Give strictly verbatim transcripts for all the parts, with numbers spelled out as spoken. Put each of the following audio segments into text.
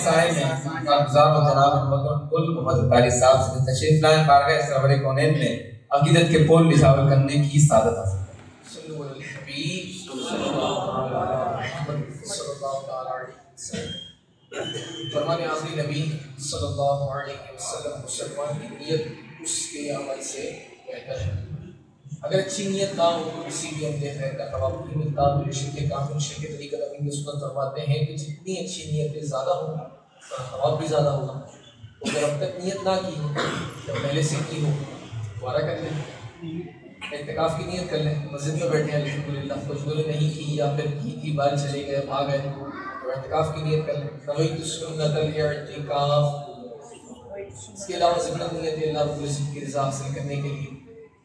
سائے میں گزار و جناب محمد کل محمد قاری صاحب سے تشریف لائیں بارگاہ سرور کونین میں عقیدت کے پول نچھاور کرنے کی سعادت حاصل کریں۔ صلو علی الحبیب صلی اللہ علیہ وسلم۔ فرمان آخری نبی صلی اللہ علیہ وسلم مسلمان کی نیت اس کے عمل سے بہتر ہے۔ اگر اچھی نیت نہ ہو تو کسی بھی عمل خیر کا ثواب نہیں ملتا۔ تو شرک کامل شرک طریقہ نبی سنت فرماتے ہیں کہ جتنی اچھی نیتیں زیادہ ہوں ثواب بھی زیادہ ہوگا۔ اگر اب تک نیت نہ کی ہو یا پہلے سے کی ہو دوبارہ کر لیں، اعتکاف کی نیت کر لیں، مسجد میں بیٹھے ہیں الحمدللہ، کچھ لوگوں نے نہیں کی یا پھر کی تھی باہر چلے گئے بھاگ گئے تو اعتکاف کی نیت کر لیں۔ نویت السنت الاعتکاف، اس کے علاوہ ذکر نیت اللہ رب العزت کی رضا حاصل کرنے کے لیے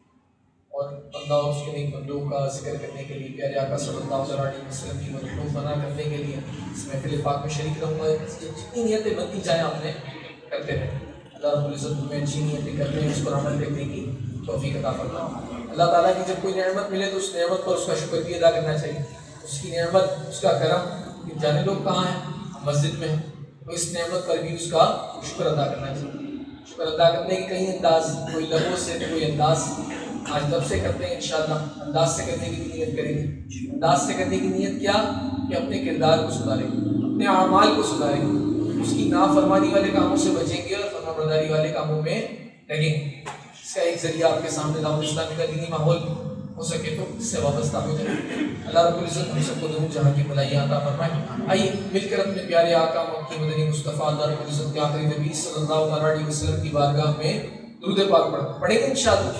اور اللہ اور اس کے نیک بندوں کا ذکر کرنے کے لیے، پیارے آقا صلی اللہ علیہ وسلم کی مطلوب بنا کرنے کے لیے اس محفل پاک میں شریک رہوں گا۔ جتنی نیتیں بنتی جائیں آپ نے کرتے رہیں۔ اللہ رب العزت میں اچھی نیتیں کرنے اس پر عمل کرنے کی توفیق عطا فرمائے۔ اللہ تعالیٰ کی جب کوئی نعمت ملے تو اس نعمت پر اس کا شکر بھی ادا کرنا چاہیے۔ اس کی نعمت، اس کا کرم، کہ جانے لوگ کہاں ہیں؟ مسجد میں ہیں، تو اس نعمت پر بھی اس کا شکر ادا کرنا چاہیے۔ شکر ادا کرنے کے کئی انداز، کوئی لبوں سے کوئی انداز، آج لب سے کرتے ہیں انشاءاللہ، انداز سے کرنے کی نیت کریں گے۔ انداز سے کرنے کی نیت کیا؟ کہ اپنے کردار کو سدھاریں گے، اپنے اعمال کو سدھاریں گے، اس کی نافرمانی والے کاموں سے بچیں گے اور فرمانبرداری والے کاموں میں لگیں گے۔ اس کا ایک ذریعہ آپ کے سامنے دعوت اسلامی کا دینی ماحول ہو سکے تو اس سے وابستہ ہو جائے۔ اللہ رب العزت ہم سب کو دونوں جہاں کی بھلائیاں عطا فرمائے۔ آئیے مل کر اپنے پیارے آقا مکی مدنی مصطفیٰ اللہ رب العزت کے آخری نبی صلی اللہ علیہ وسلم کی بارگاہ میں درود پاک پڑھیں پڑھیں گے انشاءاللہ۔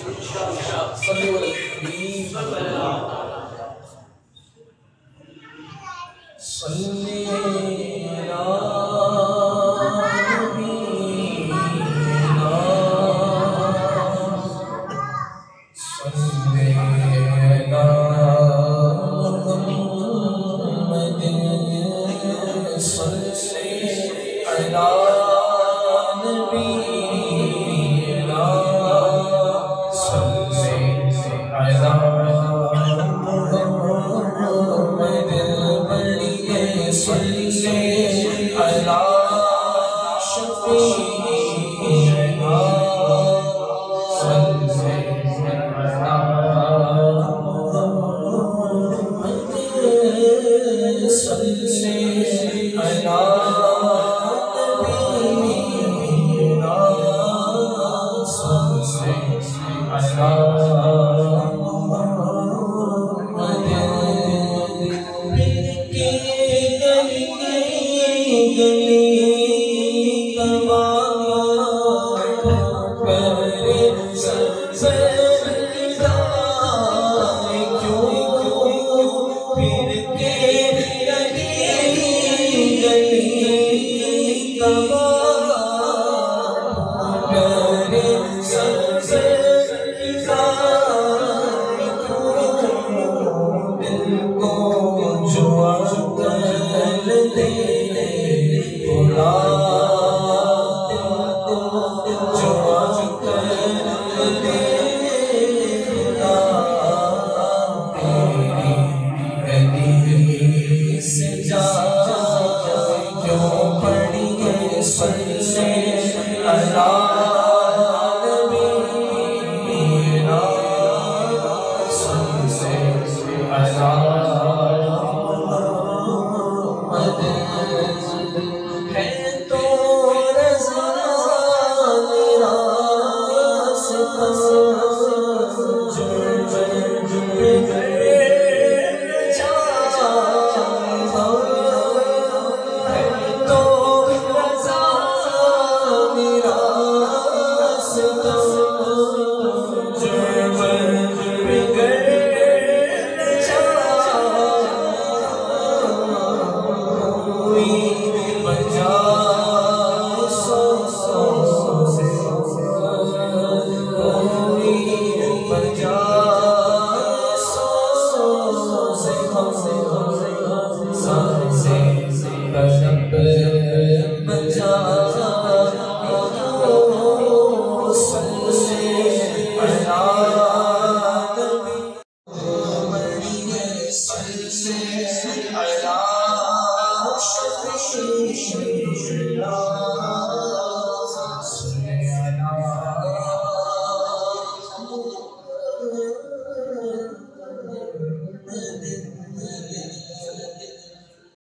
صلی اللہ علیہ سے